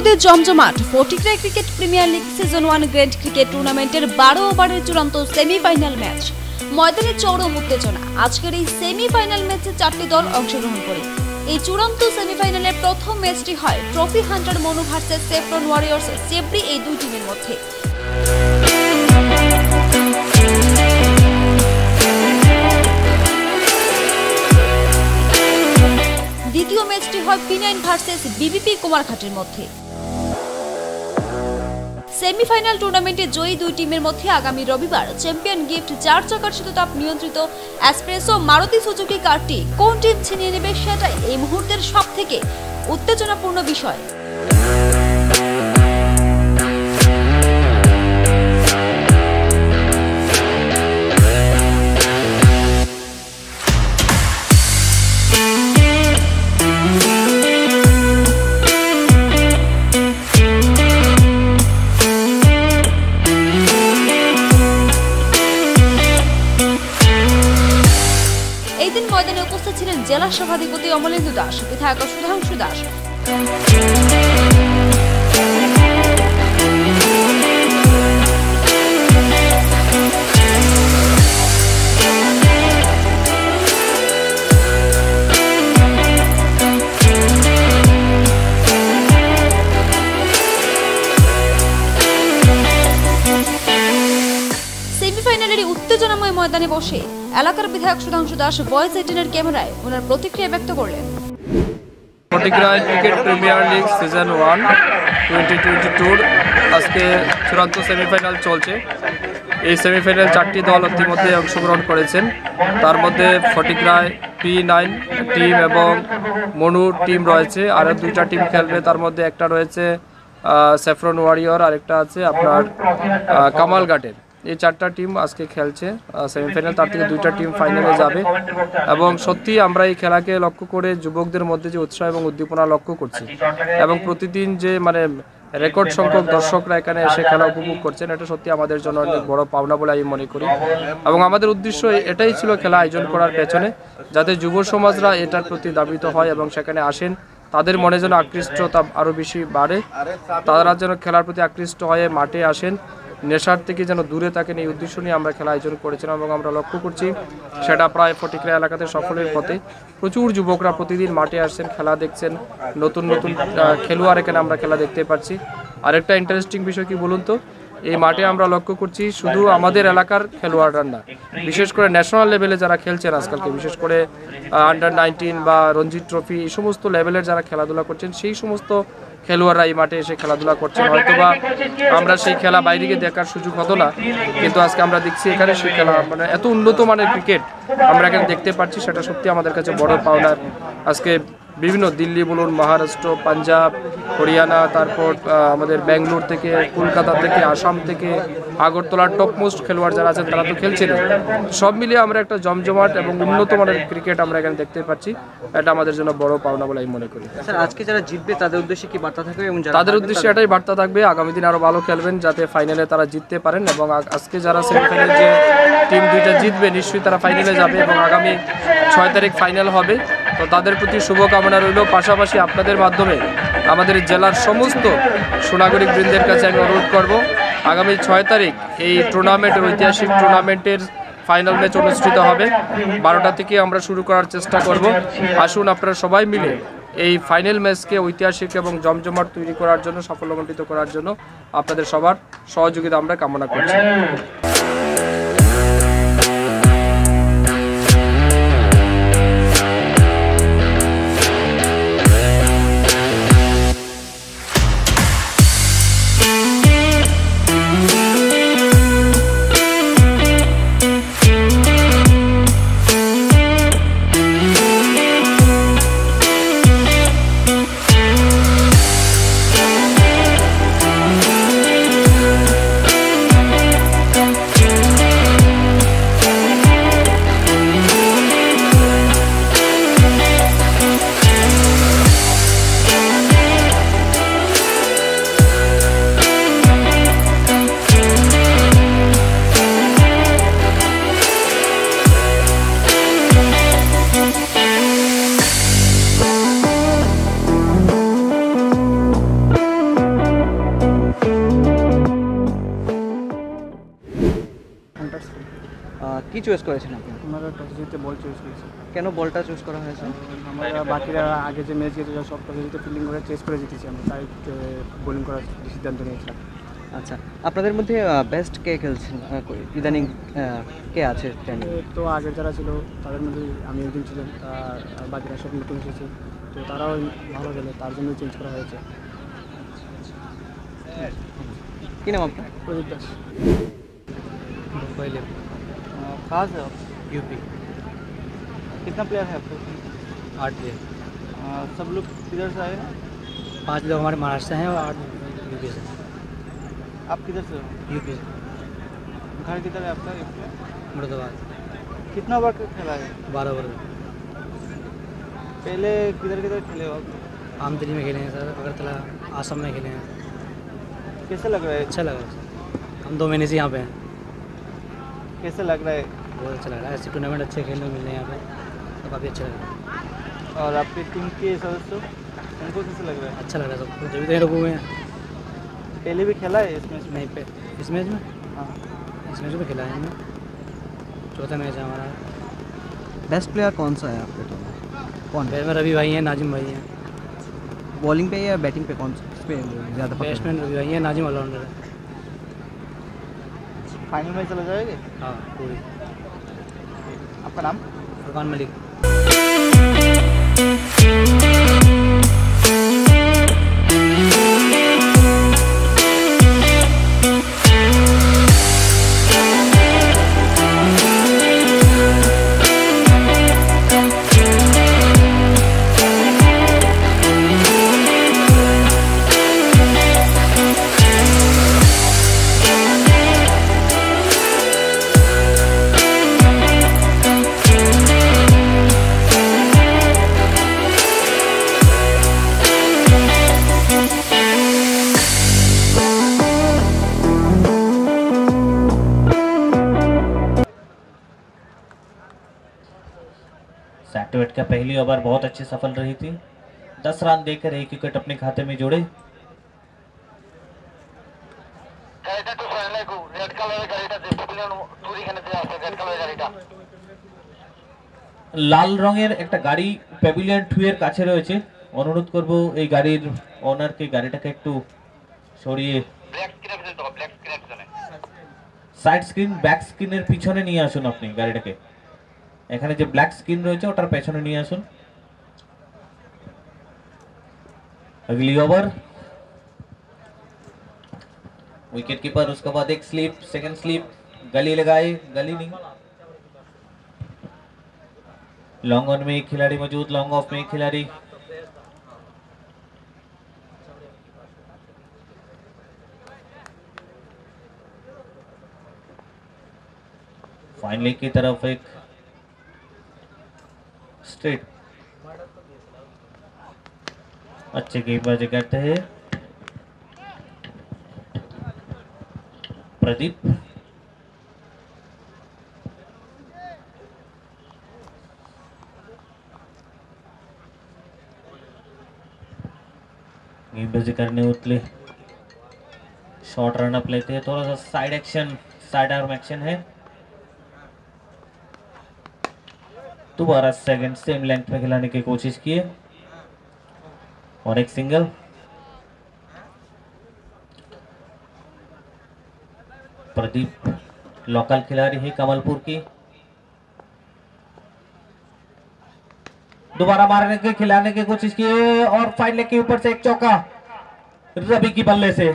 রোদে জমজমাট Fatikroy cricket premier league season 1 grand cricket টুর্নামেন্টের 12 ওভারের চূড়ান্ত সেমিফাইনাল ম্যাচ। ময়দানে চরম উত্তেজনা। আজকের এই সেমিফাইনাল ম্যাচে 4টি দল অংশগ্রহণ করে। এই চূড়ান্ত সেমিফাইনালের প্রথম ম্যাচটি হয় trophy hunter Manu versus saffron warriors চেবরি এই দুই টিমের মধ্যে। দ্বিতীয় ম্যাচটি হয় P9 ভার্সেস বিবিপি কুমারঘাটের মধ্যে। সেমিফাইনাল টুর্নামেন্টে জয়ী দুই টিমের মধ্যে আগামী রবিবার চ্যাম্পিয়ন গিফট 4 চাকার শীততাপ নিয়ন্ত্রিত এসপ্রেসো মারুতি সুজুকি কারটি কোন টিম ছিনিয়ে নেবে সেটাই এই মুহূর্তের সবথেকে উত্তেজনাপূর্ণ বিষয়। ময়দানে উপস্থিত ছিলেন জেলা সভাধিপতি অমলেন্দু দাস, বিধায়ক সুধাংশু দাস, সেমিফাইনালের উত্তেজনাময় ময়দানে বসে এলাকার বিধায়ক সুধাংশু দাস ভয়েস 18 এর ক্যামেরায় ওনার প্রতিক্রিয়া ব্যক্ত করলেন। Fatikroy cricket premier league season 1 2022 আজকে চূড়ান্ত সেমিফাইনাল চলছে। এই সেমিফাইনাল 4টি দল ইতিমধ্যে অংশগ্রহণ করেছেন। তার মধ্যে ফটিকরাই P9 টিম এবং মনু টিম রয়েছে। আর দুইটা টিম খেলবে, তার মধ্যে একটা রয়েছে সেফরন ওয়ারিয়র, আর একটা আছে আপনার কামালঘাটের। এই 4টা টিম আজকে খেলছে সেমিফাইনাল, তার থেকে 2টা টিম ফাইনালে যাবে। এবং সত্যি আমরা এই খেলাকে লক্ষ্য করে যুবকদের মধ্যে যে উৎসাহ এবং উদ্দীপনা লক্ষ্য করছি এবং প্রতিদিন যে রেকর্ড সংখ্যক দর্শকরা এখানে এসে খেলা উপভোগ করছেন, এটা সত্যি আমাদের জন্য অনেক বড় পাওনা বলে আমি মনে করি। এবং আমাদের উদ্দেশ্য এটাই ছিল খেলা আয়োজন করার পেছনে, যাতে যুব সমাজরা এটার প্রতি দাবিত হয় এবং সেখানে আসেন, তাদের মনে যেন আকৃষ্টতা আরও বেশি বাড়ে, তারা যেন খেলার প্রতি আকৃষ্ট হয়ে মাঠে আসেন, নেশার থেকে যেন দূরে থাকেন। এই উদ্দেশ্য নিয়ে আমরা খেলা আয়োজন করেছিলাম এবং আমরা লক্ষ্য করছি সেটা প্রায় ফটিকরাই এলাকাতে সফলের পথে। প্রচুর যুবকরা প্রতিদিন মাঠে আসছেন, খেলা দেখছেন, নতুন নতুন খেলোয়াড় এখানে আমরা খেলা দেখতে পাচ্ছি। আরেকটা ইন্টারেস্টিং বিষয় কি বলুন তো, এই মাঠে আমরা লক্ষ্য করছি শুধু আমাদের এলাকার খেলোয়াড়রা না, বিশেষ করে ন্যাশনাল লেভেলে যারা খেলছেন আজকালকে, বিশেষ করে আন্ডার 19 বা রঞ্জি ট্রফি, এই সমস্ত লেভেলের যারা খেলাধুলা করছেন, সেই সমস্ত খেলোয়াড়রা এই মাঠে এসে খেলাধুলা করছেন। হয়তোবা আমরা সেই খেলা বাইরে গিয়ে দেখার সুযোগ হতো না, কিন্তু আজকে আমরা দেখছি এখানে সেই খেলা এত উন্নত মানের ক্রিকেট আমরা এখানে দেখতে পাচ্ছি, সেটা সত্যি আমাদের কাছে বড় পাওনার। আজকে বিভিন্ন দিল্লি বলুন, মহারাষ্ট্র, পাঞ্জাব, হরিয়ানা, তারপর আমাদের ব্যাঙ্গালোর থেকে, কলকাতা থেকে, আসাম থেকে, আগরতলার টপ মোস্ট খেলোয়াড় যারা আছেন তারা তো খেলছিলেন। সব মিলিয়ে আমরা একটা জমজমাট এবং উন্নত মানের ক্রিকেট আমরা এখানে দেখতে পাচ্ছি, এটা আমাদের জন্য বড় পাওনা বলে আমি মনে করি। স্যার, আজকে যারা জিতবে তাদের উদ্দেশ্যে কি বার্তা থাকবে? এবং তাদের উদ্দেশ্যে এটাই বার্তা থাকবে, আগামী দিন আরও ভালো খেলবেন যাতে ফাইনালে তারা জিততে পারেন। এবং আজকে যারা সেমিফাইনালে যে টিম 2টা জিতবে নিশ্চয়ই তারা ফাইনালে যাবে এবং আগামী 6 তারিখ ফাইনাল হবে। তো তাদের প্রতি শুভকামনা রইল। পাশাপাশি আপনাদের মাধ্যমে আমাদের জেলার সমস্ত সোনাগরিক বৃন্দের কাছে আমি অনুরোধ করব, আগামী 6 তারিখ এই টুর্নামেন্টের ঐতিহাসিক টুর্নামেন্টের ফাইনাল ম্যাচ অনুষ্ঠিত হবে। 12টা থেকে আমরা শুরু করার চেষ্টা করব। আসুন আপনারা সবাই মিলে এই ফাইনাল ম্যাচকে ঐতিহাসিক এবং জমজমাট তৈরি করার জন্য, সাফল্যমণ্ডিত করার জন্য আপনাদের সবার সহযোগিতা আমরা কামনা করছি। কি চয়েস করেছেন আপনি? আমরা টসে জিতে বল চয়েস করেছি। কেন বলটা চুজ করা হয়েছে? আমরা বাকিরা আগে যে ম্যাচ জিতে সব টসে জিতে ফিল্ডিং করে চেস করে জিতেছি, আমরা তাই বোলিং করার সিদ্ধান্ত নিয়েছিলাম। আচ্ছা, আপনাদের মধ্যে বেস্ট কে খেলছেন ইদানিং, কে আছে জানি? তো আগের যারা ছিল তাদের মধ্যে আমি একজন ছিলাম, আর বাকিরা সব নতুন এসেছে, তো তারাও ভালো খেলে, তার জন্য চেঞ্জ করা হয়েছে। কি নাম আপনার? প্রদীপ দাস। पहले कहाँ से आप? यूपी कितना प्लेयर है आपके? 8 प्लेयर, सब लोग किधर से आए हैं? 5 लोग हमारे महाराष्ट्र से हैं और 8 यूपी से। आप किधर से हो? यूपी से घर किधर है आपका? मुरादाबाद। कितना बार खेला है? 12 ओवर पहले किधर किधर खेले हो आप? आमतली में खेले हैं सर, अगरतला, आसम में खेले हैं। कैसे लग रहा है? अच्छा लगा सर, हम 2 महीने से यहाँ पे हैं, कैसे लग रहा है? बहुत अच्छा लग रहा है। ऐसे टूर्नामेंट अच्छे खेलने को मिल रहे हैं यहाँ पे, तो काफ़ी अच्छा लग रहा है। और आपके टीम के सदस्य उनको कैसे लग रहा है? अच्छा लग रहा है सबको, जब भी रुके हुए हैं। पहले भी खेला है इसमें? नहीं पे इस मैच में, हाँ। इस मैच में खेला है हमने, चौथा मैच है हमारा। बेस्ट प्लेयर कौन सा है आपके टीम में? कौन? बैट में रवि भाई हैं, नाजिम भाई हैं। बॉलिंग पे या बैटिंग पे कौन इस पे ज़्यादा? बैट्समैन रवि भाई हैं, नाजिम ऑलराउंडर है। फाइनल में चला जाएगा? हाँ पूरी। आपका नाम? फुरकान मलिक। सैटोवेट का पहली ओवर बहुत अच्छी सफल रही थी, 10 रन देकर 1 विकेट अपने खाते में जोड़े। লাল রঙের একটা গাড়ি প্যাভিলিয়ন 2 এর কাছে রয়েছে, অনুরোধ করব এই গাড়ির ওনারকে গাড়িটাকে একটু সরিয়ে সাইড স্ক্রিন ব্যাক স্ক্রিনের পিছনে নিয়ে আসুন। আপনি গাড়িটাকে এখানে যে ব্ল্যাক স্ক্রিন রয়েছে ওটার পেছনে নিয়ে আসুন। अगली ओवर विकेट कीपर, उसके बाद एक स्लिप, सेकंड स्लिप, गली लगाए, गली नहीं, लॉन्ग ऑन में एक खिलाड़ी मौजूद, लॉन्ग ऑफ में एक खिलाड़ी। फाइनली की तरफ एक स्ट्रेट, अच्छे गेंदबाजी करते हैं प्रदीप। गेंदबाजी करने उतले, शॉर्ट रन अप लेते हैं, थोड़ा सा side action, side arm action है। दोबारा सेकंड सेम लेंथ में खिलाने की कोशिश किए और एक सिंगल। प्रदीप लोकल खिलाड़ी है कमलपुर की, दोबारा मारने के खिलाने की कोशिश की और फाइन लेग के ऊपर से एक चौका रवि की बल्ले से।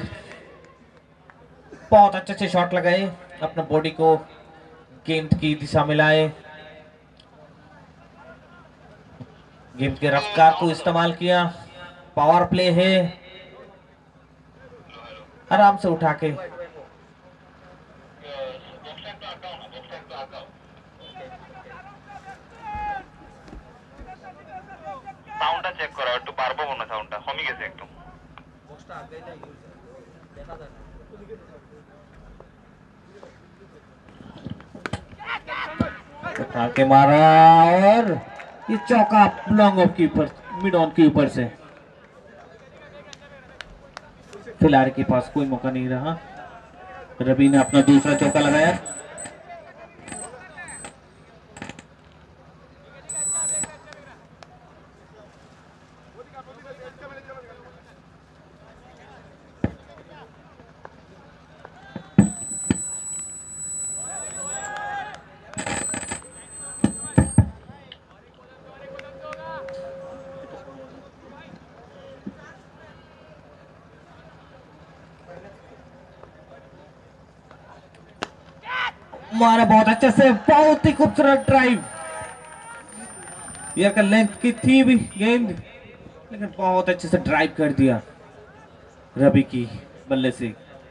बहुत अच्छे से शॉट लगाए, अपना बॉडी को गेंद की दिशा में लाए, गेंद के रफ्तार को इस्तेमाल किया। पावर प्ले है, आराम से उठा के সাউন্ডটা চেক করো একটু, পারবো মনে সাউন্ডটা কমে গেছে একটু। उठा के मारा और ये चौका लॉन्ग ऑफ के ऊपर, मिड ऑन के ऊपर से। खिलाड़ी के पास कोई मौका नहीं रहा, रवि ने अपना दूसरा चौका लगाया। मारा बहुत अच्छे से, बहुत ही खूबसूरत ड्राइव। यार का लेंथ की थी भी गेंद, लेकिन बहुत अच्छे से ड्राइव कर दिया रवि की बल्ले से।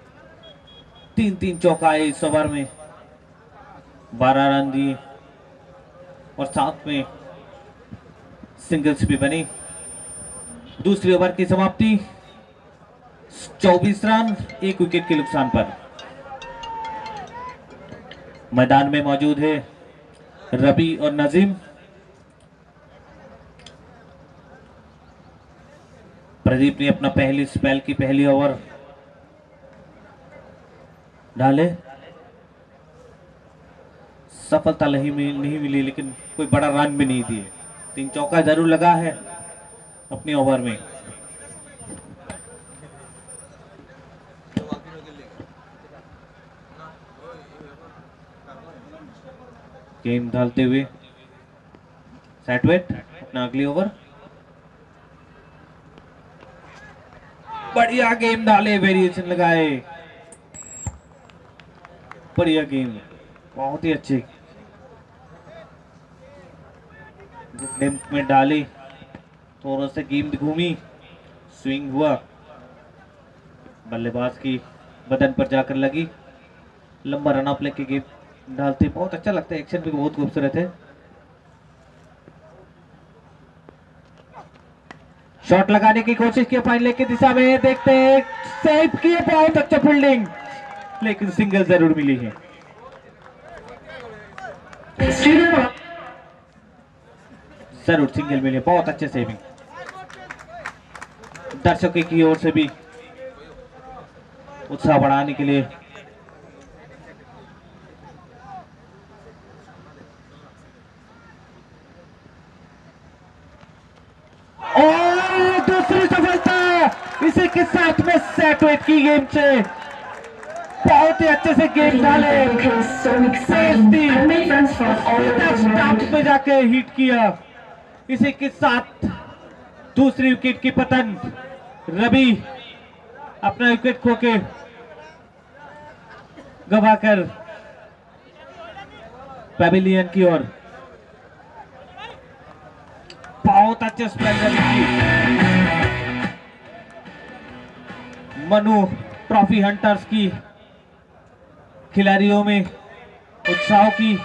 3 चौका है इस ओवर में, 12 रन दिए और साथ में सिंगल्स भी बनी। दूसरी ओवर की समाप्ति 24 रन 1 विकेट के नुकसान पर। मैदान में मौजूद है रवि और नजीम। प्रदीप ने अपना पहली स्पेल की पहली ओवर डाले, सफलता नहीं मिली, लेकिन कोई बड़ा रन भी नहीं दिए। 3 चौका जरूर लगा है अपनी ओवर में। गेम डालते हुए सेटवेट अपना अगली ओवर। बढ़िया गेम डाले, वेरिएशन लगाए, बढ़िया गेम, बहुत ही अच्छी लेंथ में डाली, थोड़ा सा गेंद घूमी, स्विंग हुआ, बल्लेबाज की बदन पर जाकर लगी, लंबा रन अप लेके गेम डालते, बहुत अच्छा लगता है, एक्शन भी बहुत खूबसूरत है। शॉट लगाने की कोशिश की फाइन लेग की दिशा में, देखते हैं, सेव किए, बहुत अच्छा फील्डिंग, लेकिन सिंगल जरूर मिली है। जरूर सिंगल मिली, बहुत अच्छे सेविंग। दर्शकों की ओर से भी उत्साह बढ़ाने के लिए और दूसरी सफलता इसी के साथ में सेटवेट की गेम से बहुत ही अच्छे से गेम डाले, स्टंप पे जाके हिट किया। इसी के साथ दूसरी विकेट की पतन, रवि अपना विकेट खो के गवाकर पैविलियन की ओर। बहुत अच्छे स्प्लेंडर की मनु ट्रॉफी हंटर्स की खिलाड़ियों में उत्साह की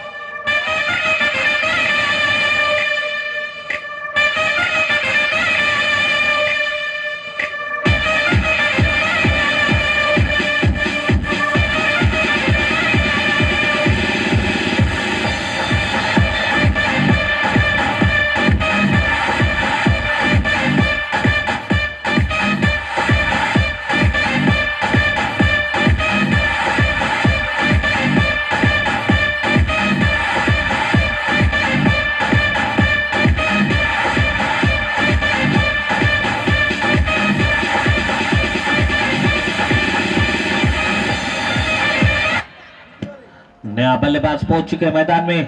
नया बल्लेबाज पहुंच चुके हैं मैदान में।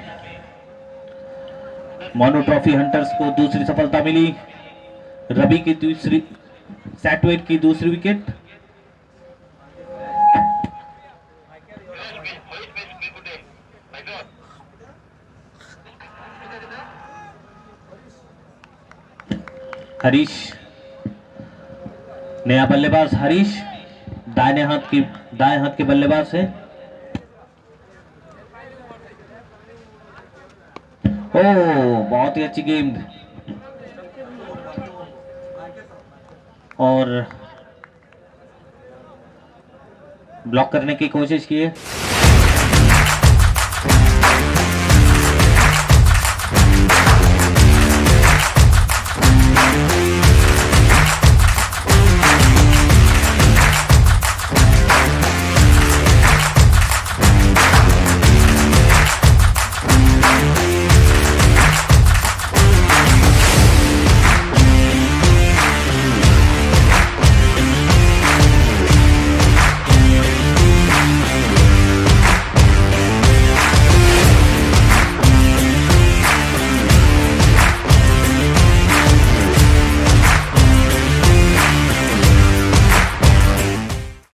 मोनू ट्रॉफी हंटर्स को दूसरी सफलता मिली, रवि की दूसरी, सेटवेट की दूसरी विकेट। हरीश, नया बल्लेबाज हरीश दाएं हाथ के बल्लेबाज है। ओह, बहुत ही अच्छी गेंद और ब्लॉक करने की कोशिश की है।